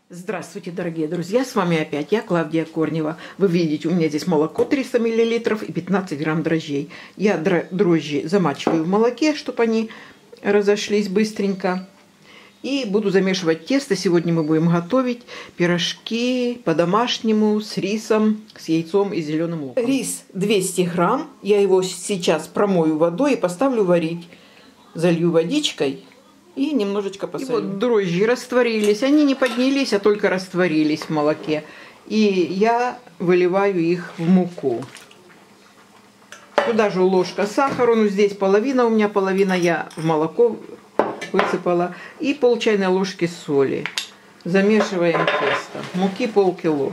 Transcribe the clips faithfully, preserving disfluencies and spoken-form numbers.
Здравствуйте, дорогие друзья, с вами опять я, Клавдия Корнева. Вы видите, у меня здесь молоко триста миллилитров и пятнадцать грамм дрожжей. Я дрожжи замачиваю в молоке, чтобы они разошлись быстренько. И буду замешивать тесто. Сегодня мы будем готовить пирожки по-домашнему с рисом, с яйцом и зеленым луком. Рис двести грамм. Я его сейчас промою водой и поставлю варить. Залью водичкой. И немножечко посолю. И вот дрожжи растворились. Они не поднялись, а только растворились в молоке. И я выливаю их в муку. Туда же ложка сахара. Ну, здесь половина у меня, половина я в молоко высыпала. И пол чайной ложки соли. Замешиваем тесто. Муки полкило.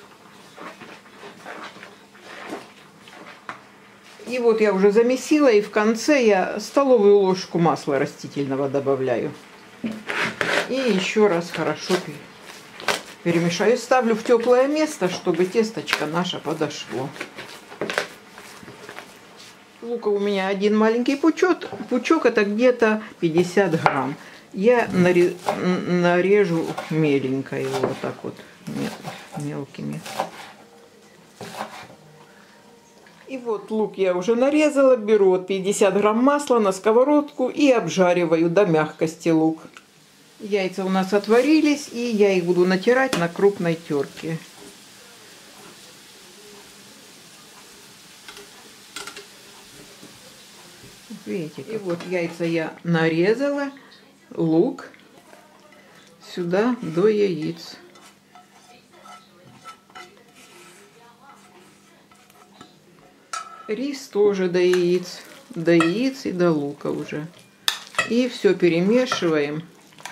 И вот я уже замесила, и в конце я столовую ложку масла растительного добавляю. И еще раз хорошо перемешаю. Ставлю в теплое место, чтобы тесточко наше подошло. Лука у меня один маленький пучок. Пучок это где-то пятьдесят грамм. Я нарежу меленько его вот так вот мелкими. И вот лук я уже нарезала, беру вот пятьдесят грамм масла на сковородку и обжариваю до мягкости лук. Яйца у нас отварились, и я их буду натирать на крупной терке. Видите, и вот яйца я нарезала, лук сюда до яиц. Рис тоже до яиц, до яиц и до лука уже. И все перемешиваем.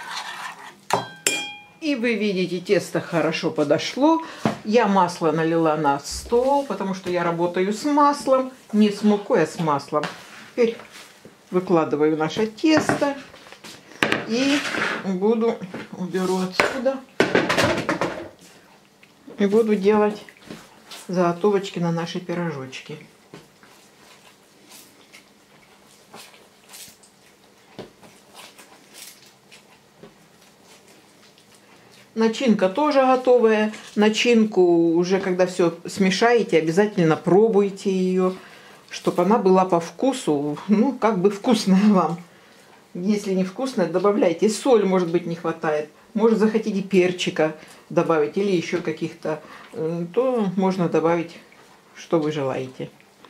И вы видите, тесто хорошо подошло. Я масло налила на стол, потому что я работаю с маслом. Не с мукой, а с маслом. Теперь выкладываю наше тесто. И буду, уберу отсюда. И буду делать заготовочки на наши пирожочки. Начинка тоже готовая. Начинку уже, когда все смешаете, обязательно пробуйте ее, чтобы она была по вкусу, ну, как бы вкусная вам. Если не вкусная, добавляйте. Соль, может быть, не хватает. Может, захотите перчика добавить или еще каких-то, то можно добавить, что вы желаете.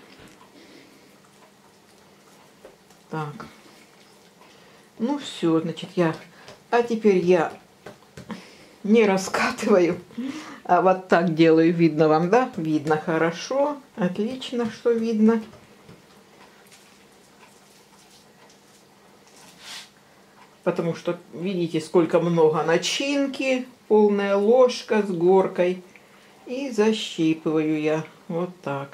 Так. Ну, все, значит, я... А теперь я... не раскатываю, а вот так делаю. Видно вам, да? Видно хорошо. Отлично, что видно. Потому что видите, сколько много начинки. Полная ложка с горкой. И защипываю я вот так.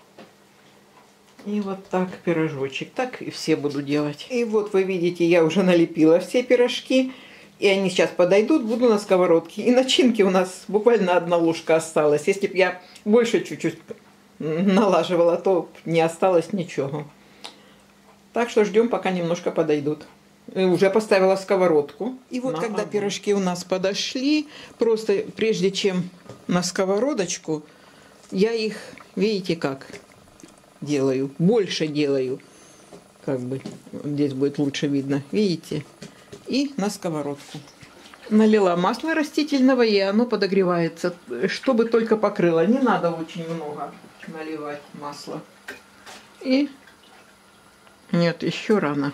И вот так пирожочек. Так и все буду делать. И вот вы видите, я уже налепила все пирожки. И они сейчас подойдут, буду на сковородке. И начинки у нас буквально одна ложка осталась. Если бы я больше чуть-чуть налаживала, то не осталось ничего. Так что ждем, пока немножко подойдут. И уже поставила сковородку. И вот на когда огонь. Пирожки у нас подошли, просто прежде чем на сковородочку, я их, видите как, делаю. Больше делаю. Как бы здесь будет лучше видно. Видите? И на сковородку. Налила масло растительного, и оно подогревается, чтобы только покрыло. Не надо очень много наливать масла. И нет, еще рано.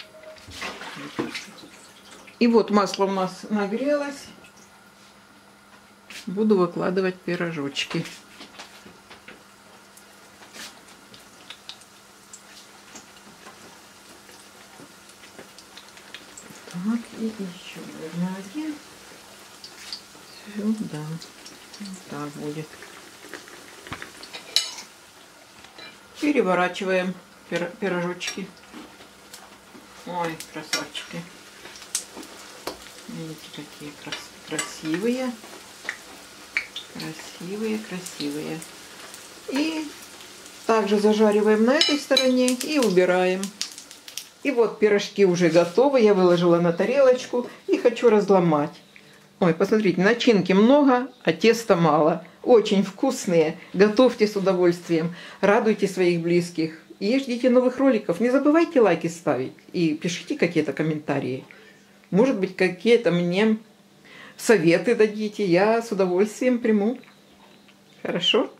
И вот масло у нас нагрелось. Буду выкладывать пирожочки. Так, и еще, наверное, один сюда. Вот так будет. Переворачиваем пирожочки. Ой, красавчики. Видите, какие крас красивые. Красивые, красивые. И также зажариваем на этой стороне и убираем. И вот пирожки уже готовы. Я выложила на тарелочку и хочу разломать. Ой, посмотрите, начинки много, а теста мало. Очень вкусные. Готовьте с удовольствием. Радуйте своих близких. И ждите новых роликов. Не забывайте лайки ставить. И пишите какие-то комментарии. Может быть, какие-то мне советы дадите. Я с удовольствием приму. Хорошо?